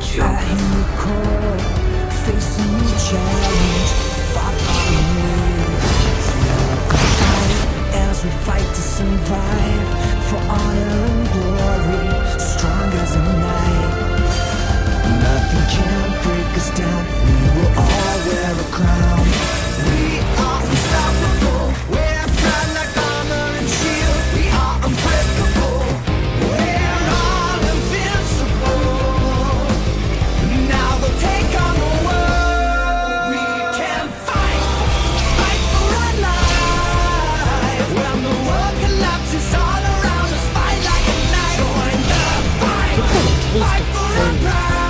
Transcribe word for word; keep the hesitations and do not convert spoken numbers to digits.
I hear you call, face a new challenge, far, far away. So love can fight as we fight to survive, for honor and glory, strong as a night. Nothing can break us down, we will all wear a crown. We are unstoppable, we're proud like armor and shield. We are unbreakable, we're all invincible. Now we'll take on the world. We can fight, fight for our lives. When the world collapses all around us, fight like a knight. Join the fight, fight for our pride.